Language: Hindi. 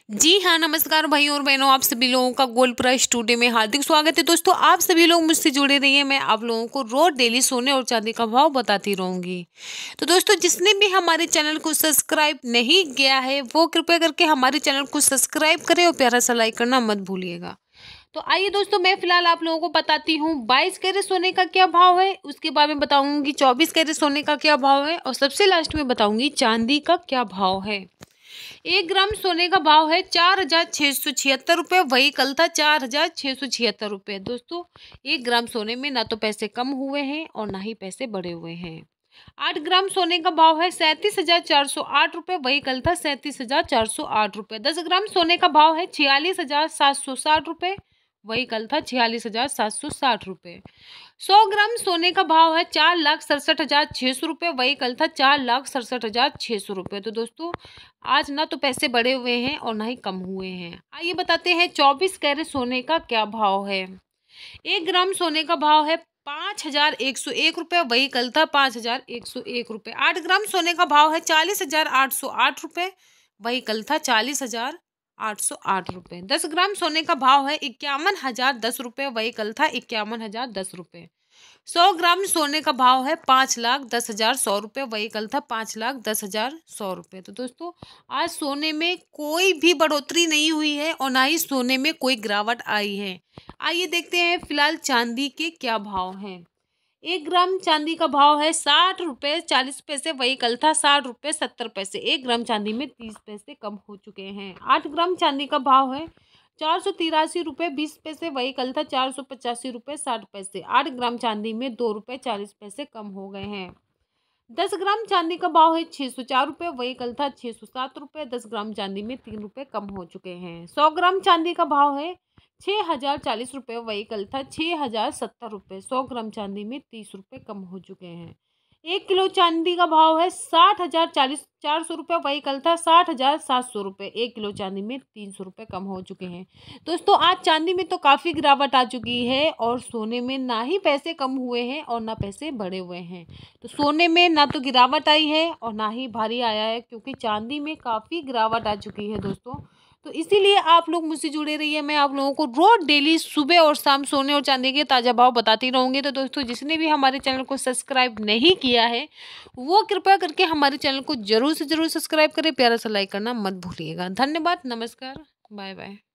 जी हाँ, नमस्कार भाइयों और बहनों, आप सभी लोगों का गोल्ड प्राइस टुडे में हार्दिक स्वागत है। दोस्तों, आप सभी लोग मुझसे जुड़े रहिए। मैं आप लोगों को रोज डेली सोने और चांदी का भाव बताती रहूंगी। तो दोस्तों, जिसने भी हमारे चैनल को सब्सक्राइब नहीं किया है वो कृपया करके हमारे चैनल को सब्सक्राइब करें और प्यारा सा लाइक करना मत भूलिएगा। तो आइए दोस्तों, मैं फिलहाल आप लोगों को बताती हूँ 22 कैरेट सोने का क्या भाव है, उसके बाद में बताऊंगी 24 कैरेट सोने का क्या भाव है और सबसे लास्ट में बताऊंगी चांदी का क्या भाव है। 1 ग्राम सोने का भाव है 4,676 रुपये। वही कल था 4,676 रुपये। दोस्तों, 1 ग्राम सोने में ना तो पैसे कम हुए हैं और ना ही पैसे बढ़े हुए हैं। 8 ग्राम सोने का भाव है 37,408 रुपये। वही कल था 37,408 रुपये। 10 ग्राम सोने का भाव है 46,760 रुपये। वही कल था 46,760 रुपये। 100 ग्राम सोने का भाव है 4,67,600 रुपये। वही कल था 4,67,600 रुपये। तो दोस्तों, आज ना तो पैसे बढ़े हुए हैं और ना ही कम हुए हैं। आइए बताते हैं 24 कैरेट सोने का क्या भाव है। 1 ग्राम सोने का भाव है 5,101 रुपये। वही कल था 5,101 रुपये। 8 ग्राम सोने का भाव है 40,808 रुपये। वही कल था 40,808 रुपये। 10 ग्राम सोने का भाव है 51,010 रुपये। वही कल था 51,010 रुपये। 100 ग्राम सोने का भाव है 5,10,100 रुपये। वही कल था 5,10,100 रुपये। तो दोस्तों, आज सोने में कोई भी बढ़ोतरी नहीं हुई है और ना ही सोने में कोई गिरावट आई है। आइए देखते हैं फिलहाल चांदी के क्या भाव हैं। 1 ग्राम चांदी का भाव है 60 रुपये 40 पैसे। वही कल था 60 रुपये 70 पैसे। 1 ग्राम चांदी में 30 पैसे कम हो चुके हैं। 8 ग्राम चांदी का भाव है 483 रुपये 20 पैसे। वही कल था 485 रुपये 60 पैसे। 8 ग्राम चांदी में 2 रुपये 40 पैसे कम हो गए हैं। 10 ग्राम चांदी का भाव है 604 रुपये। वही कल था 607 रुपये। 10 ग्राम चांदी में 3 रुपये कम हो चुके हैं। 100 ग्राम चांदी का भाव है 6,040 रुपये। वही कल था 6,070 रुपये। 100 ग्राम चांदी में 30 रुपये कम हो चुके हैं। 1 किलो चांदी का भाव है 60,400 रुपये। वही कल था 60,700 रुपये। 1 किलो चांदी में 300 रुपये कम हो चुके हैं। दोस्तों, आज चांदी में तो काफ़ी गिरावट आ चुकी है और सोने में ना ही पैसे कम हुए हैं और ना पैसे बढ़े हुए हैं। तो सोने में ना तो गिरावट आई है और ना ही भारी आया है, क्योंकि चांदी में काफ़ी गिरावट आ चुकी है दोस्तों। तो इसीलिए आप लोग मुझसे जुड़े रहिए। मैं आप लोगों को रोज डेली सुबह और शाम सोने और चांदी के ताज़ा भाव बताती रहूँगी। तो दोस्तों, जिसने भी हमारे चैनल को सब्सक्राइब नहीं किया है वो कृपया करके हमारे चैनल को जरूर से जरूर सब्सक्राइब करें। प्यारा सा लाइक करना मत भूलिएगा। धन्यवाद, नमस्कार, बाय बाय।